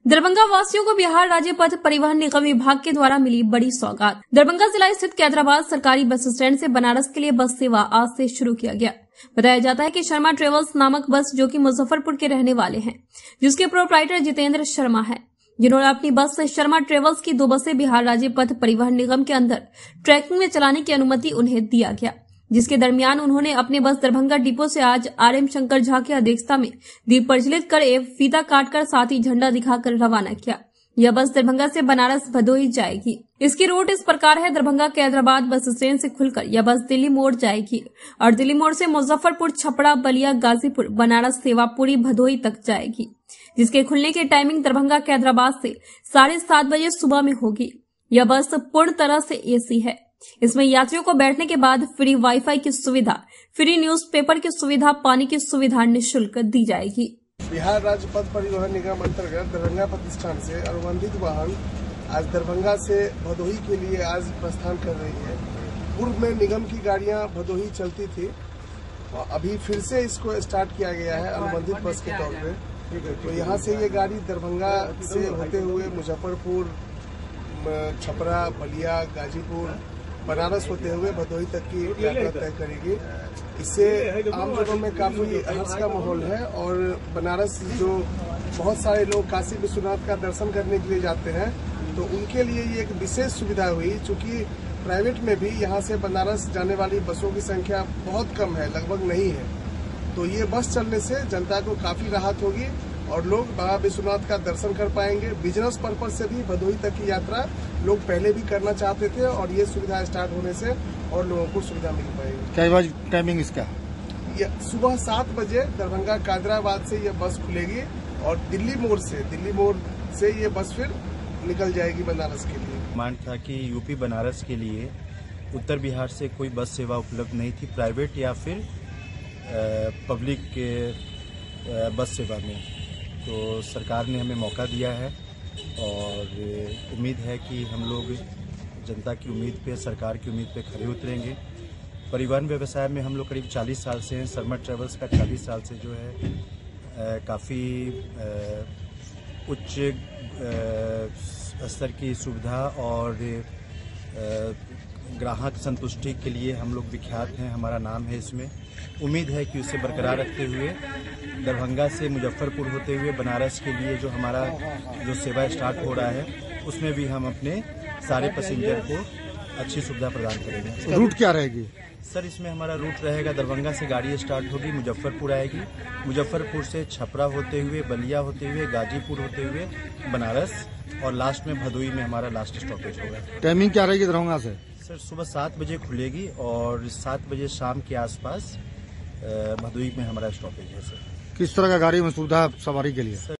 दरभंगा वासियों को बिहार राज्य पथ परिवहन निगम विभाग के द्वारा मिली बड़ी सौगात। दरभंगा जिला स्थित कैदराबाद सरकारी बस स्टैंड से बनारस के लिए बस सेवा आज से शुरू किया गया। बताया जाता है कि शर्मा ट्रेवल्स नामक बस, जो कि मुजफ्फरपुर के रहने वाले हैं, जिसके प्रोप्राइटर जितेंद्र शर्मा है, जिन्होंने अपनी बस से शर्मा ट्रेवल्स की 2 बसें बिहार राज्य पथ परिवहन निगम के अंदर ट्रैकिंग में चलाने की अनुमति उन्हें दिया गया, जिसके दरमियान उन्होंने अपने बस दरभंगा डिपो से आज RM शंकर झा की अध्यक्षता में दीप प्रज्वलित कर एवं फीता काटकर साथ ही झंडा दिखाकर रवाना किया। यह बस दरभंगा से बनारस भदोही जाएगी। इसकी रूट इस प्रकार है: दरभंगा कैदराबाद बस स्टैंड से खुलकर यह बस दिल्ली मोड़ जाएगी और दिल्ली मोड़ से मुजफ्फरपुर, छपरा, बलिया, गाजीपुर, बनारस, सेवापुरी, भदोही तक जाएगी, जिसके खुलने की टाइमिंग दरभंगा कैदराबाद से 7:30 बजे सुबह में होगी। यह बस पूर्ण तरह से AC है। इसमें यात्रियों को बैठने के बाद फ्री वाईफाई की सुविधा, फ्री न्यूज़पेपर की सुविधा, पानी की सुविधा निःशुल्क दी जाएगी। बिहार राज्य पथ परिवहन निगम अंतर्गत दरभंगा प्रतिष्ठान से अनुबंधित वाहन आज दरभंगा से भदोही के लिए आज प्रस्थान कर रही है। पूर्व में निगम की गाड़ियां भदोही चलती थी और अभी फिर से इसको स्टार्ट किया गया है अनुबंधित बस के तौर पे। तो यहाँ से ये गाड़ी दरभंगा से होते हुए मुजफ्फरपुर, छपरा, बलिया, गाजीपुर, बनारस होते हुए भदोही तक की यात्रा तय करेगी। इससे आम जनों में काफी हर्ष का माहौल है और बनारस जो बहुत सारे लोग काशी विश्वनाथ का दर्शन करने के लिए जाते हैं, तो उनके लिए ये एक विशेष सुविधा हुई, चूंकि प्राइवेट में भी यहाँ से बनारस जाने वाली बसों की संख्या बहुत कम है, लगभग नहीं है। तो ये बस चलने से जनता को काफी राहत होगी और लोग बाबा विश्वनाथ का दर्शन कर पाएंगे। बिजनेस पर्पज से भी भदोही तक की यात्रा लोग पहले भी करना चाहते थे और ये सुविधा स्टार्ट होने से और लोगों को सुविधा मिल पाएगी। क्या बजे टाइमिंग इसका? सुबह 7 बजे दरभंगा कैदराबाद से ये बस खुलेगी और दिल्ली मोड़ से ये बस फिर निकल जाएगी बनारस के लिए। मांग था कि यूपी बनारस के लिए उत्तर बिहार से कोई बस सेवा उपलब्ध नहीं थी, प्राइवेट या फिर पब्लिक के बस सेवा में। तो सरकार ने हमें मौका दिया है और उम्मीद है कि हम लोग जनता की उम्मीद पे, सरकार की उम्मीद पे खरे उतरेंगे। परिवहन व्यवसाय में हम लोग करीब 40 साल से हैं। शर्मा ट्रेवल्स का 40 साल से जो है काफ़ी उच्च स्तर की सुविधा और ग्राहक संतुष्टि के लिए हम लोग विख्यात हैं, हमारा नाम है इसमें। उम्मीद है कि उसे बरकरार रखते हुए दरभंगा से मुजफ्फरपुर होते हुए बनारस के लिए जो हमारा सेवा स्टार्ट हो रहा है, उसमें भी हम अपने सारे पैसेंजर को अच्छी सुविधा प्रदान करेंगे। रूट क्या रहेगी सर? इसमें हमारा रूट रहेगा, दरभंगा से गाड़ी स्टार्ट होगी, मुजफ्फरपुर आएगी, मुजफ्फरपुर से छपरा होते हुए, बलिया होते हुए, गाजीपुर होते हुए बनारस और लास्ट में भदोही में हमारा लास्ट स्टॉपेज होगा। टाइमिंग क्या रहेगी दरभंगा से? सर सुबह 7 बजे खुलेगी और 7 बजे शाम के आसपास भदोही में हमारा स्टॉपेज है। सर किस तरह का गाड़ी में सुविधा सवारी के लिए?